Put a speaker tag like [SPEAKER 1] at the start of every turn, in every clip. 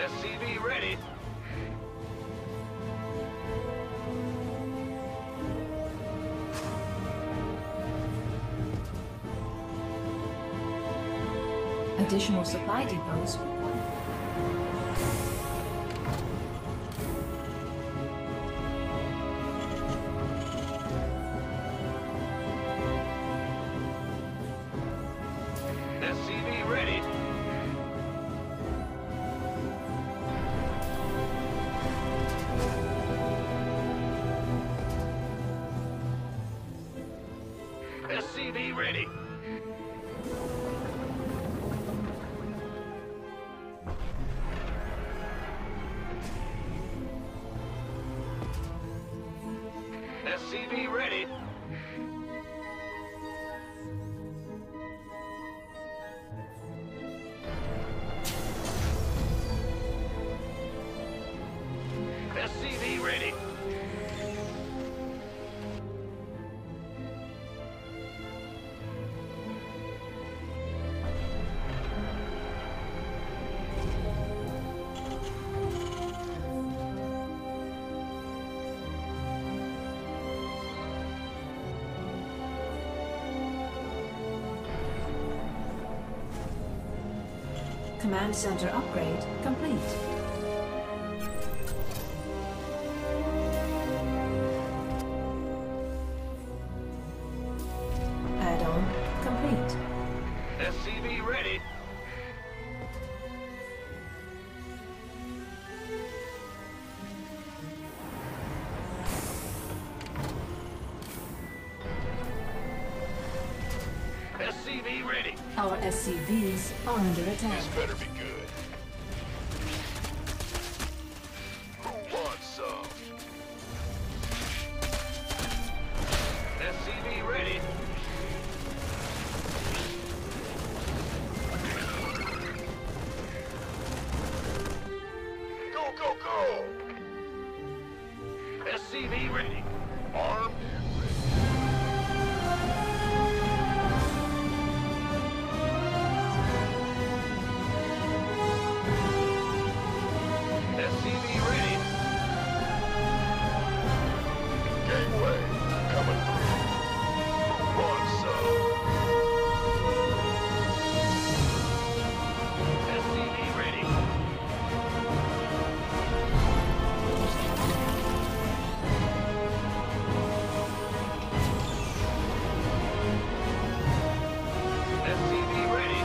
[SPEAKER 1] SCV ready.
[SPEAKER 2] Additional supply depots required.
[SPEAKER 1] SCV ready. SCV ready. SCV ready. SCV ready.
[SPEAKER 2] Command center upgrade complete. Add-on complete.
[SPEAKER 1] SCV ready. SCV ready.
[SPEAKER 2] Our SCVs are under attack.
[SPEAKER 1] This better be good. Who wants some? SCV ready. Go, go, go! SCV ready. Armed and ready. SCV ready. Gangway coming through. Who wants some? SCV ready. SCV ready.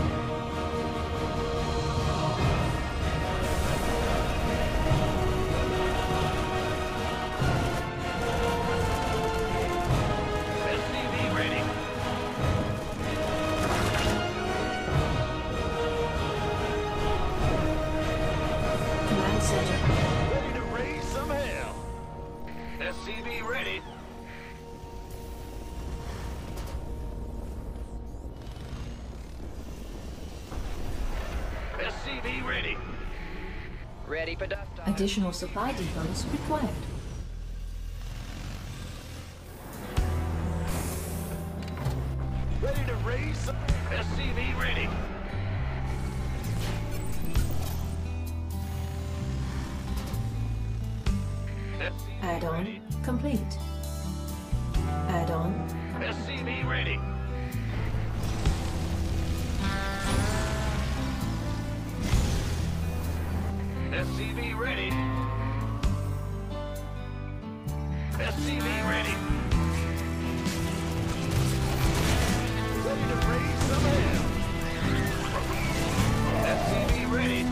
[SPEAKER 1] SCV ready.
[SPEAKER 2] Command center.
[SPEAKER 1] Ready to raise some hell. SCV ready. SCV ready.
[SPEAKER 3] Ready for dust time.
[SPEAKER 2] Additional supply depots required.
[SPEAKER 1] Ready to raise some. SCV ready. SCV
[SPEAKER 2] Add-on
[SPEAKER 1] ready.
[SPEAKER 2] complete. Add-on
[SPEAKER 1] SCV ready. SCV ready. SCV ready. Ready to raise some hell. SCV ready.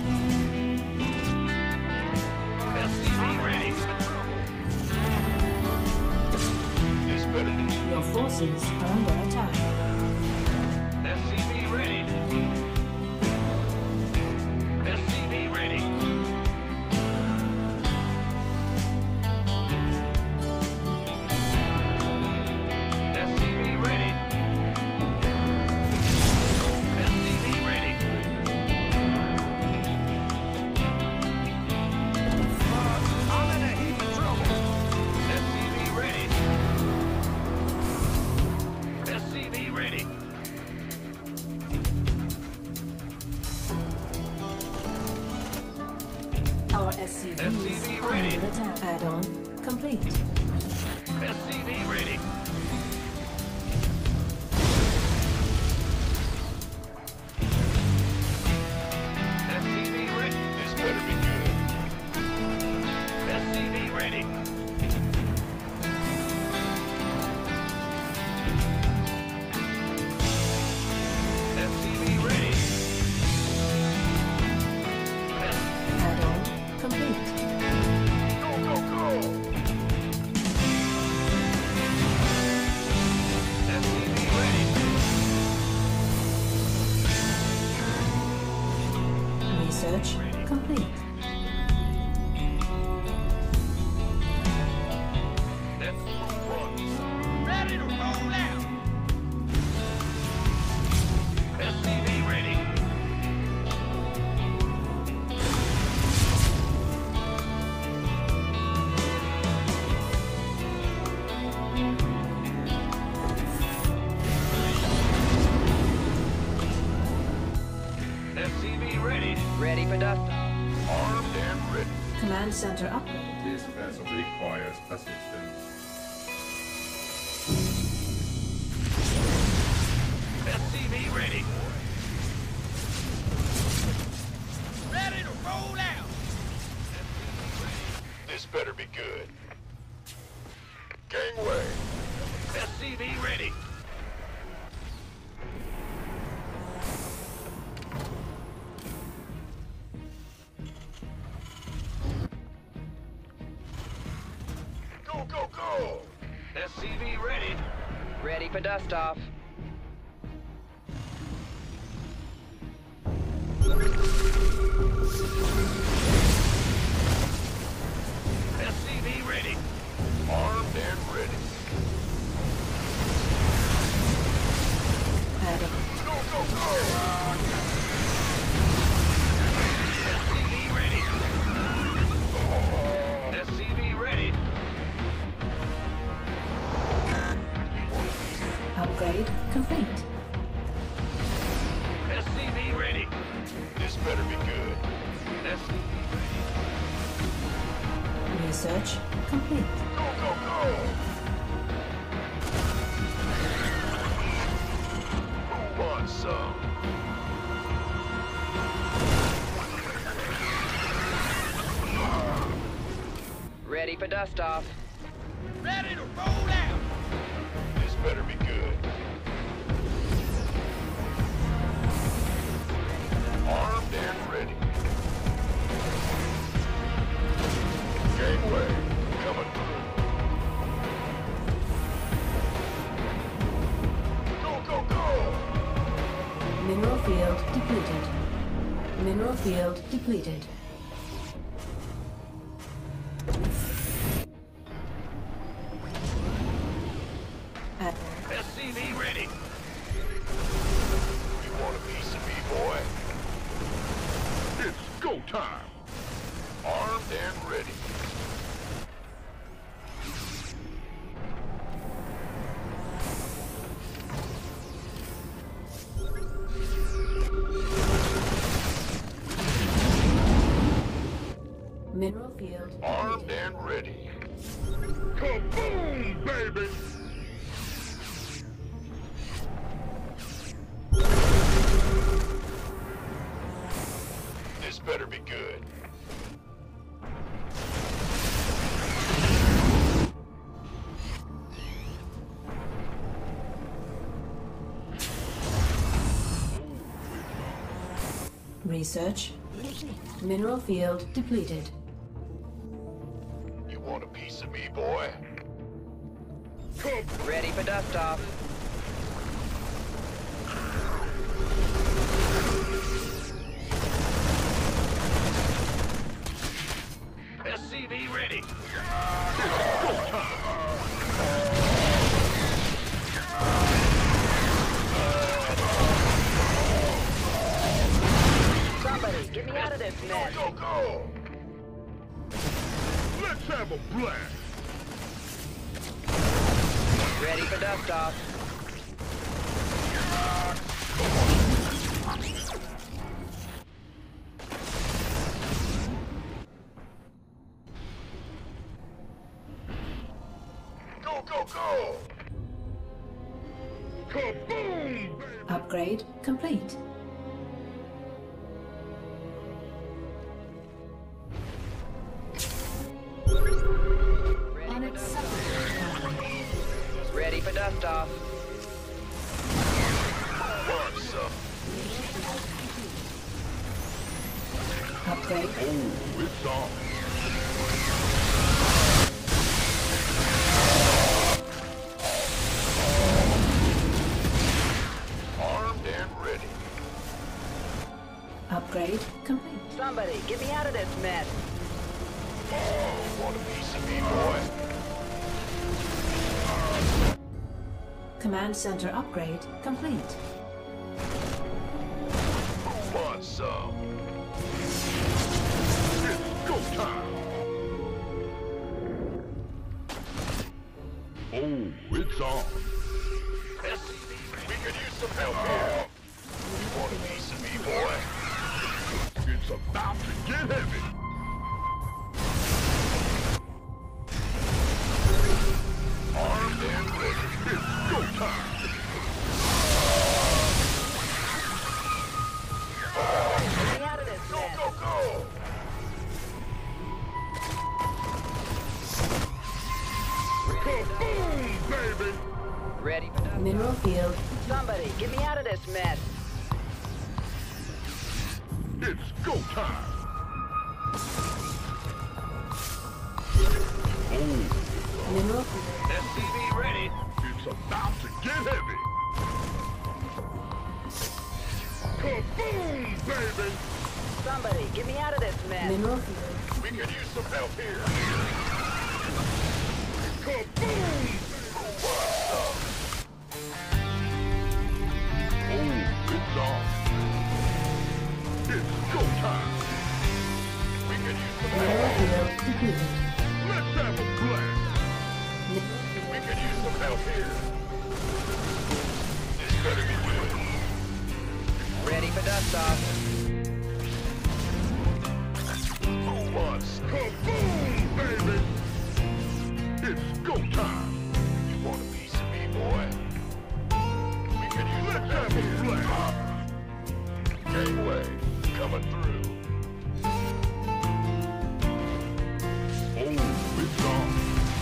[SPEAKER 1] SCV ready. This better be.
[SPEAKER 2] Your forces are under attack.
[SPEAKER 1] SCV ready. SCV ready.
[SPEAKER 2] SCVs
[SPEAKER 1] ready.
[SPEAKER 2] under attack. Add-on complete.
[SPEAKER 1] SCV ready. SCV ready. This better be good. SCV ready. SCV ready.
[SPEAKER 2] Add-on complete.
[SPEAKER 1] Go, go, go. SCV ready.
[SPEAKER 2] Research complete.
[SPEAKER 1] Ready to roll out. SCV ready. SCV ready.
[SPEAKER 3] Ready for dust.
[SPEAKER 1] Armed and ready.
[SPEAKER 2] Command center upgrade.
[SPEAKER 4] This vessel requires assistance.
[SPEAKER 1] SCV ready. Ready to roll out. This better be good. Gangway. SCV ready. Go, go, go. SCV ready.
[SPEAKER 3] Ready for dust off.
[SPEAKER 1] SCV ready. Armed and ready.
[SPEAKER 2] Add-on
[SPEAKER 1] Go, go, go! SCV ready. SCV ready.
[SPEAKER 2] upgrade complete.
[SPEAKER 1] SCV ready. This better be good. SCV
[SPEAKER 2] Research complete.
[SPEAKER 1] go, go, go! Who wants some?
[SPEAKER 3] Ready for dust off.
[SPEAKER 1] Ready to roll out. This better be good. Armed and ready. Gangway coming through. Go, go, go!
[SPEAKER 2] Mineral field depleted. Mineral field depleted. At
[SPEAKER 1] SCV ready. You want a piece of me, boy? It's go time. Armed and ready.
[SPEAKER 2] mineral field
[SPEAKER 1] Armed
[SPEAKER 2] depleted.
[SPEAKER 1] and ready. Kaboom, baby! This better be good.
[SPEAKER 2] Research. Mineral field depleted.
[SPEAKER 1] You want a piece of me, boy?
[SPEAKER 3] Ready for dust off.
[SPEAKER 1] SCV ready.
[SPEAKER 3] Somebody, get me out of this mess.
[SPEAKER 1] Go, go! Let's have a blast!
[SPEAKER 3] Ready for dust off.
[SPEAKER 1] go! Kaboom, baby!
[SPEAKER 2] Upgrade complete.
[SPEAKER 3] Ready for dust off.
[SPEAKER 1] Want some?
[SPEAKER 2] Upgrade.
[SPEAKER 1] Oh, it's on. Armed and ready.
[SPEAKER 2] Upgrade complete.
[SPEAKER 3] Somebody, get me out of this mess.
[SPEAKER 1] Oh, want a piece of me, boy?
[SPEAKER 2] Command center upgrade complete.
[SPEAKER 1] Who wants some? It's go time. Oh, it's on. We could use some help here. You want a piece of me, boy? It's about to get heavy. Armed and ready. It's go time.
[SPEAKER 3] Get me out of this
[SPEAKER 1] Go,
[SPEAKER 3] mess.
[SPEAKER 1] go, go! Kaboom, baby!
[SPEAKER 3] Ready for dust.
[SPEAKER 2] Mineral field.
[SPEAKER 3] Somebody, get me out of this mess.
[SPEAKER 1] It's go time! Oh,
[SPEAKER 2] Mineral field.
[SPEAKER 1] SCV ready! It's about to get heavy! Kaboom, baby!
[SPEAKER 3] Somebody, get me out of this mess.
[SPEAKER 2] Mineral field.
[SPEAKER 1] We could use some help here! Kaboom! Oh, it's on! It's go time! We could use some
[SPEAKER 2] Mineral
[SPEAKER 1] help!
[SPEAKER 2] field depleted.
[SPEAKER 1] Let's have a blast!
[SPEAKER 2] Mineral
[SPEAKER 1] We
[SPEAKER 2] field.
[SPEAKER 1] could use some help here! This better be good!
[SPEAKER 3] Ready for dust off.
[SPEAKER 1] Who wants kaboom, baby? It's go time! You want a piece of me, boy? We could use some help here! Gangway, coming through! Oh, it's on!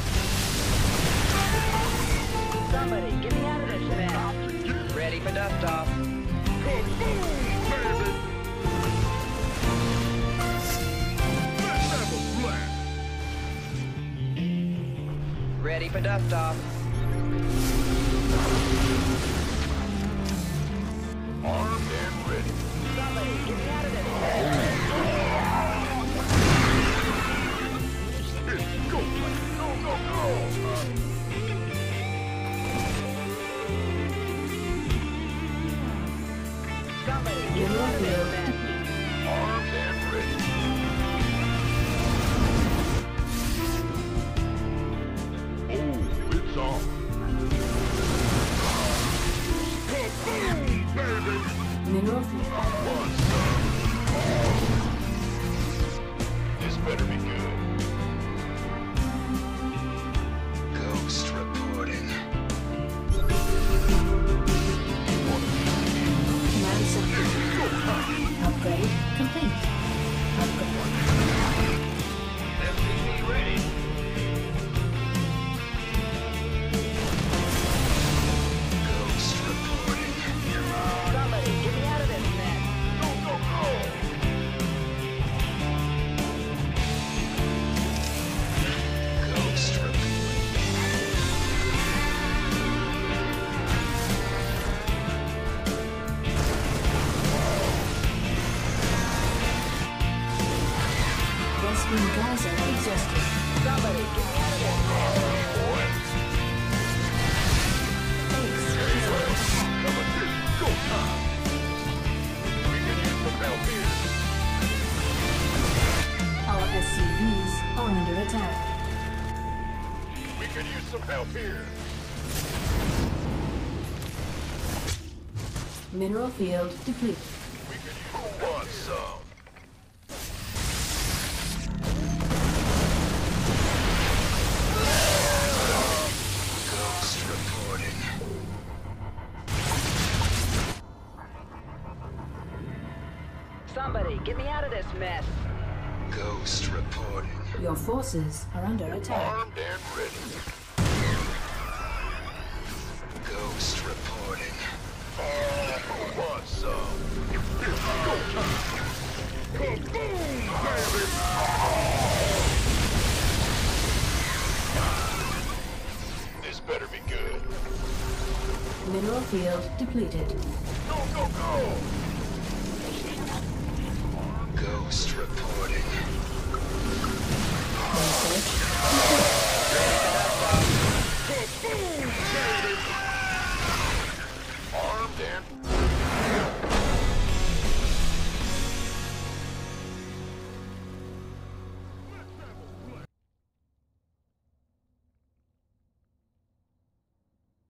[SPEAKER 3] Somebody, get me out of this mess. Ready for dust off.
[SPEAKER 1] Kaboom, baby! Let's have a blast!
[SPEAKER 3] Ready for dust off.
[SPEAKER 1] Armed and ready.
[SPEAKER 3] Somebody, get me out of this mess.
[SPEAKER 1] It's go time! Go, go, go!
[SPEAKER 3] Somebody, get me out of this mess.
[SPEAKER 1] Armed and ready. Oh, it's on. Kaboom, baby!
[SPEAKER 2] Mineral field.
[SPEAKER 1] Want some? This better be good. Ghost reporting.
[SPEAKER 2] Command center. Upgrade complete. Upgrade.
[SPEAKER 1] SCV ready. Ghost reporting.
[SPEAKER 3] Somebody, get me out of this mess.
[SPEAKER 1] Go, go, go! Ghost reporting.
[SPEAKER 2] Rescue Gaza exhausted.
[SPEAKER 3] Somebody, get me out of this mess.
[SPEAKER 2] Base is under attack.
[SPEAKER 1] Coming through. Go time. We can use some help here.
[SPEAKER 2] Our SCVs are under attack.
[SPEAKER 1] We can use some help here.
[SPEAKER 2] Mineral field depleted.
[SPEAKER 1] We can use. Who wants some? Go
[SPEAKER 3] Somebody, get me out of this mess.
[SPEAKER 5] Ghost reporting.
[SPEAKER 2] Your forces are under attack.
[SPEAKER 1] Armed and ready.
[SPEAKER 5] Ghost reporting.
[SPEAKER 1] Who wants some? It's go time. Kaboom, baby! This better be good.
[SPEAKER 2] Mineral field depleted.
[SPEAKER 1] Go, go, go!
[SPEAKER 5] Ghost reporting.